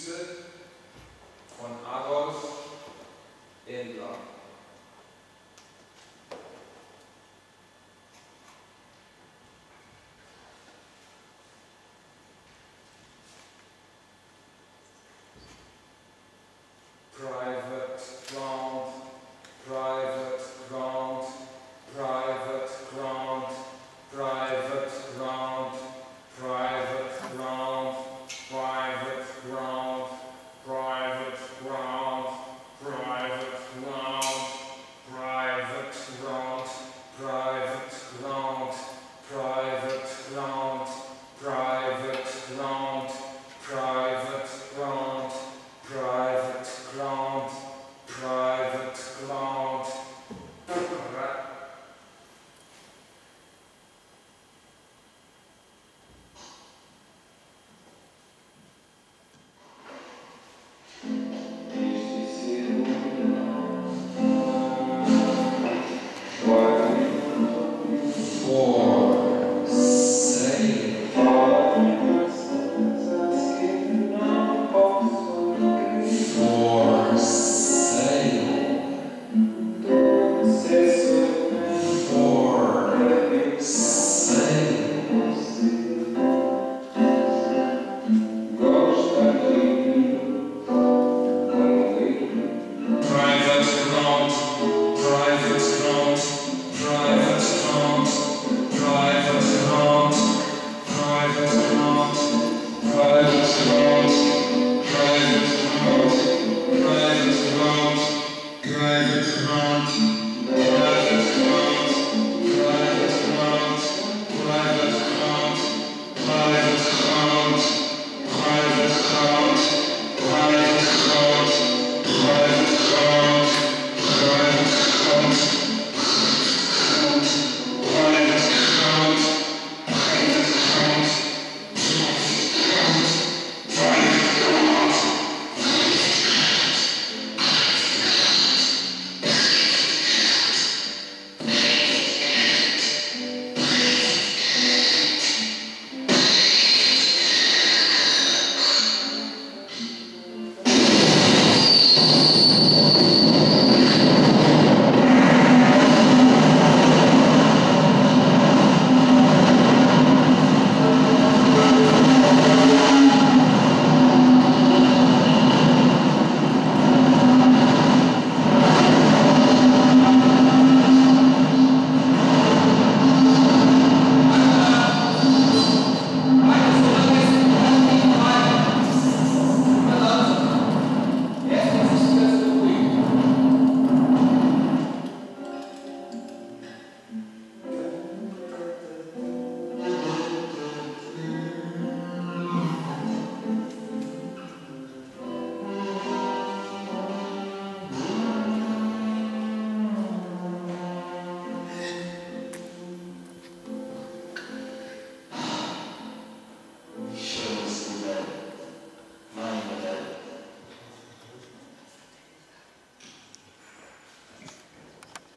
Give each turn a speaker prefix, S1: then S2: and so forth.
S1: Büste von Adolf Endler. Private ground, private ground, private ground, private ground, private ground, private ground, private ground, private ground, private ground, private ground, private ground, private ground, private ground, private ground, private ground. Private ground, private ground, private ground.